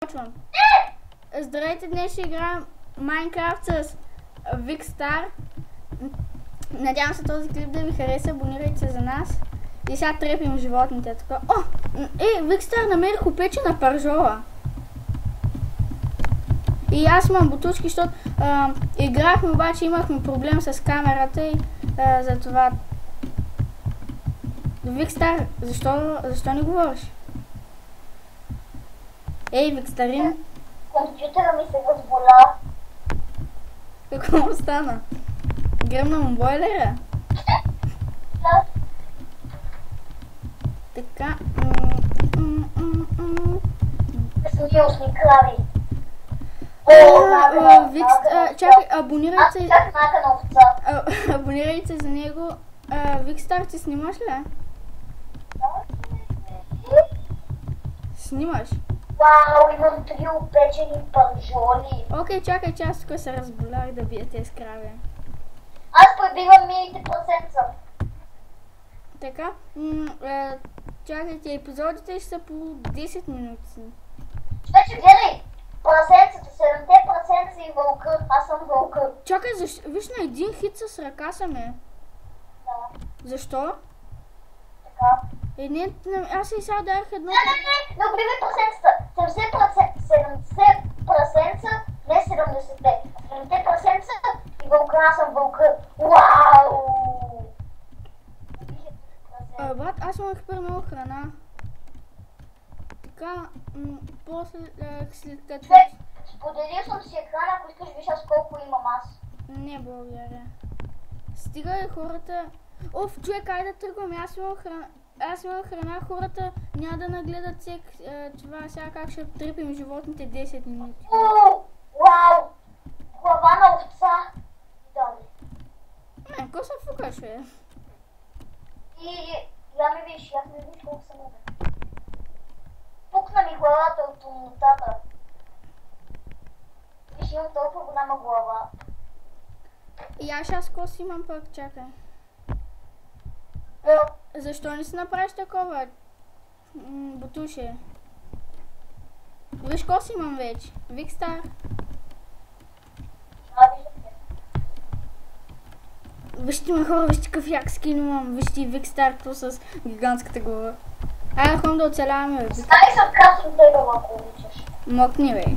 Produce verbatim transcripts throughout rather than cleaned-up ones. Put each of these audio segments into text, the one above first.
Почвам. Здравейте, днес ще играем Майнкрафт с Викстар. Надявам се този клип да ви хареса, абонирайте се за нас. И сега трепим животните. Така. О! Е, Викстар, намерих опечена пържола. И аз имам бутушки, защото а, играхме, обаче имахме проблем с камерата и а, за това. Викстар, защо, защо не говориш? Ей, Викстарин. Компютъра ми се разболя. Какво му стана? Гръмна му бойлера? Да. Така. Съюзни крави. Чакай, абонирайте се. Аз чак мака на овца. Абонирайте се за него. Викстар, ти снимаш ли? Снимаш? Вау, имам три опечени пържоли. Окей, чакай, че аз тук се разболях да бия тези крави. Аз пребивам милите прасенца. Така, е, чакайте, епизодите ще са по десет минути. Вече гледай, прасенцата, седемте прасенца и вълка, аз съм вълка. Чакай, защ... виж на един хит с ръка съм е. Да. Защо? Така. Е, не, аз и сега дарах едно... Не, не, не, не убивай прасенцата. седемдесет прасенца, не седемдесет. седемте прасенца и вълка, аз съм вълка. Вау! А, брат, аз имах много храна. Така, после след като... Човек, споделил съм си екрана, ако искаш виж аз колко имам аз. Не, благодаря. Стига е хората... Оф, човек, айде да тръгваме, аз имам храна. Аз имам храна, хората няма да нагледат сек, е, това сега как ще тръпим животните десет минути. Уу, вау! Глава на овца. Дали. Не, какво се фукаш, бе? И я ми виж, я ми виж колко съм убен. Пукна ми главата от умнотата. Виж, имам толкова голяма глава. И аз аз коси имам пък, чакай. Да. Защо не си направиш такова? М, бутуше. Виж коси имам вече. Викстар. А, виждате. Вижте ме хора, вижте какъв як скин имам. Вижте Викстар, то с гигантската глава. Айде ходим да оцеляваме, бе. Стани се откасвам тебе, ако обичаш. Мокни, бе.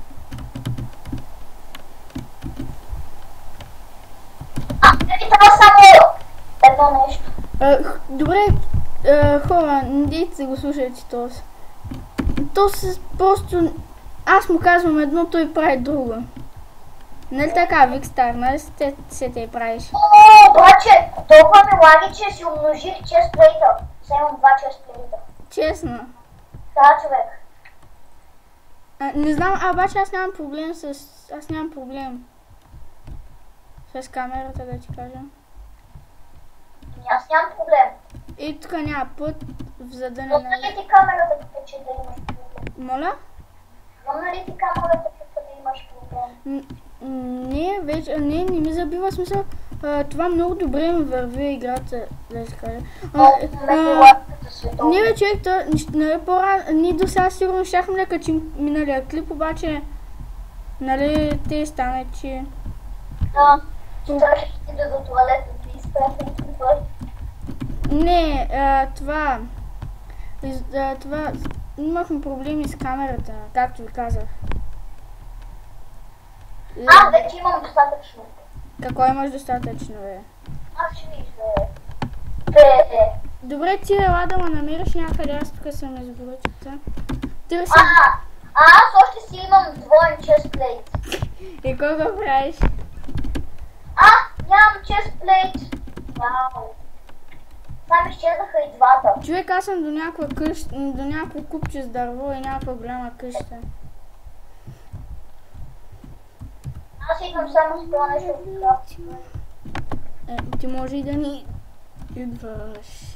А, не трябва само едно нещо. А, добре, а, хора, не дейте се го слушайте този. То с просто... Аз му казвам едно, той прави друго. Нали така, Викстар, нали се, се те правиш? О, обаче, толкова ми лаги, че си умножих честплейта. Сега имам два честплейта. Честно. Да, човек. А, не знам, а обаче аз нямам проблем с... Аз нямам проблем. С камерата, да ти кажа. Аз нямам проблем. И тук няма път, за да не... Но нали ти камерата тук, че да имаш проблем? Моля? Но нали ти камерата тук, да имаш проблем? Н- не, вече, не, не ми забива смисъл. А, това много добре ми върви играта, да си кажа. А, а, не бе, човек, то, нали, по-рано, ние до сега сигурно щяхме да качим миналия клип, обаче, нали, те стане, че... Да, ще трябваше да ти да до туалета, ти изпрятам твой. Не, а, това... из- а, това... Имахме проблеми с камерата, както ви казах. А, вече имам достатъчно. Какво имаш достатъчно, бе? Аз ще виж, бе. Бе, Добре, ти ела да ме намериш някъде, аз тук съм изгоръчата. Търси... А, а аз още си имам двоен честплейт. И кой го правиш? А, нямам честплейт. Вау. Там изчезнаха и двата. Човек, аз съм до някаква къща, до някакво купче с дърво и някаква голяма къща. Аз идвам само с това нещо от крафт. Е, ти може и да ни идваш.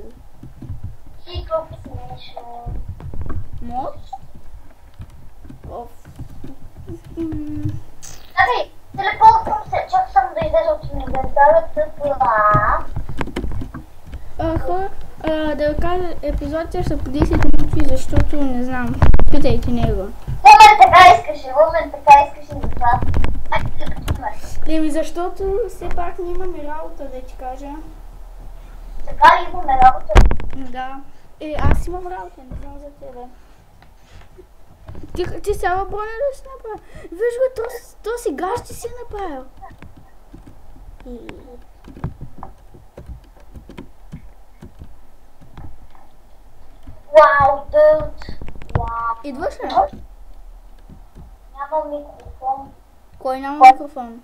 И колко смешно. Мод? Оф. М, Ами, телепортвам се, чак съм да излеза от инвентарата. Това. А, хора, а, да ви кажа, епизодите ще са по десет минути, защото не знам. Питайте него. О, Румен така искаше, Румен така искаше за това. Айде да почваме. Еми защото все пак не имаме работа, да ти кажа. Сега ли имаме работа? Да. Е, аз имам работа, не знам за тебе. Ти, ти сега броня да си направи. Виж го, то, то сега ще си е направил. И... Вау, дълт. Вау. Идваш ли? Няма микрофон. Кой няма микрофон?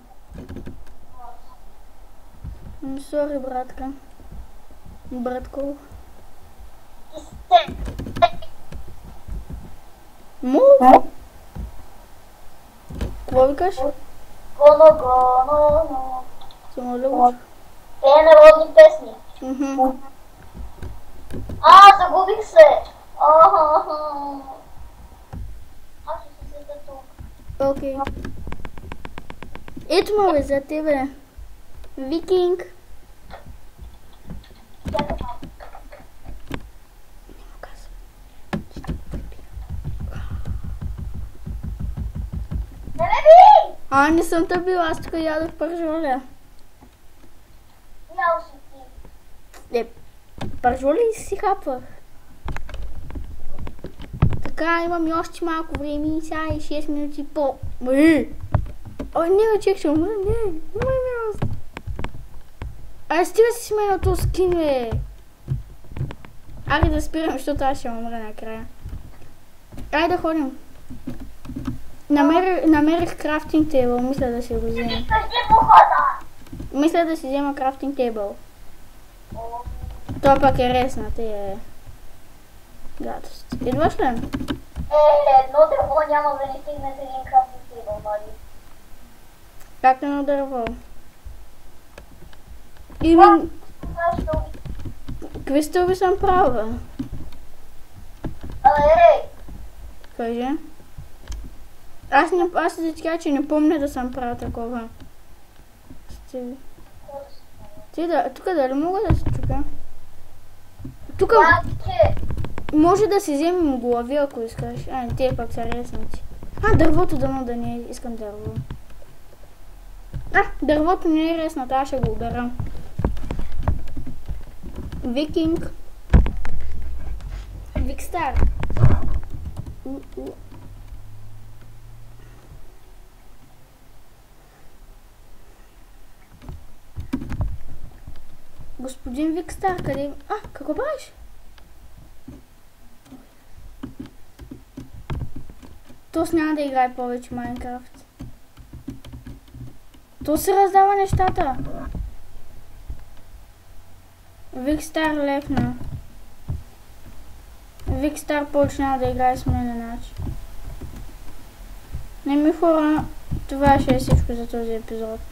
М, Сори, братка. Братко. И сте. Му? Какво викаш? Гоно, гоно, но. Само да го... Те е народни песни. Мгм. А, загубих се. Ахахаха. Аз ще се седа тук. Окей. Ето ме бе, за тебе. Викинг. Чакай малко. Няма каза. Не ме би! А, не съм те била, аз тук ядох пържоля. Ял си ти. Е, пържоли си хапвах. Така, имам и още малко време и сега и шест минути по... Е! Ой, не, чек, ще умра, не, не ме място. Ай, стига си сменя този скин, бе. Айде да спирам, защото аз ще умра накрая. Айде да ходим. Намерих, намерих крафтинг тейбъл, мисля да си го взема. Кажи похода. Мисля да си взема крафтинг тейбъл. О, Това пак е реснат, е... гадост. Идваш ли? Е, едно дърво няма да ни стигне с един крафтинг тейбъл, нали? Как едно дърво? Имам... Защо? Какви стълби съм правила? Абе, ей! Кажи. Аз не... Аз да ти кажа, че не помня да съм правила такова. Стиви. Ти да... Тук дали мога да се чупя? Тук Мамче! може да си вземем глави, ако искаш. А, не, те пак са реснати. А, дървото дано да не е. Искам дърво. А, дървото не е реснато, аз ще го обера. Викинг. Викстар. У, у. Господин Викстар, къде... А, какво правиш? Тос няма да играе повече Майнкрафт. То се раздава нещата. Викстар лепна. Викстар почна да играе с мен начин. Не ми хора, това ще е всичко за този епизод.